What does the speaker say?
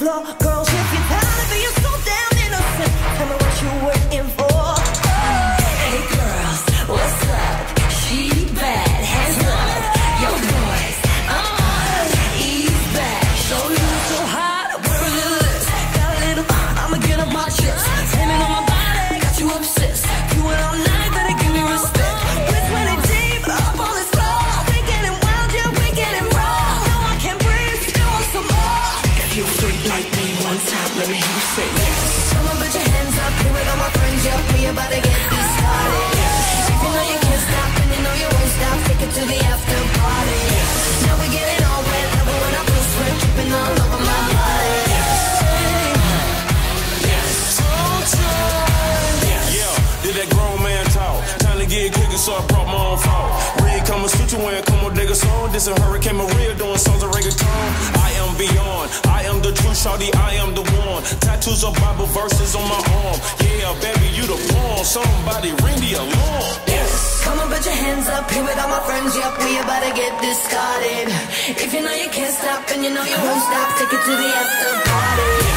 go. Girls, if you're tired of being so damn innocent, tell me what you're waiting for. Hey girls, what's up? She bad, hands up. Yo boys, ease back. Show you so hot, wear a little less. Got a little, I'ma get up my chest. Standing on my body, got you obsessed. You went all night, better give me respect. We're 20 deep, up on this floor. We getting wild, yeah, we getting raw. No, I can't breathe, still want some more. If you freak like me one time, let me hear you say yes. Come on, put your hands up, here with all my friends, yeah, we about to get this started. If you know you can't stop and you know you won't stop, take it to the after party. Now we get it all wet, love it when I put sweat dripping all over my body. Did that grown man talk? Time to get cooking, so I brought my own fault. Red come a suit you wearing, come on, dig a song. This a Hurricane Maria doing songs of reggaeton. I am beyond, I am the true shawty, I am the one. Tattoos of Bible verses on my arm. Yeah, baby, you the one. Somebody ring the alarm. Yes. Come on, put your hands up, here with all my friends, yep, we about to get this started. If you know you can't stop and you know you won't stop, take it to the after party.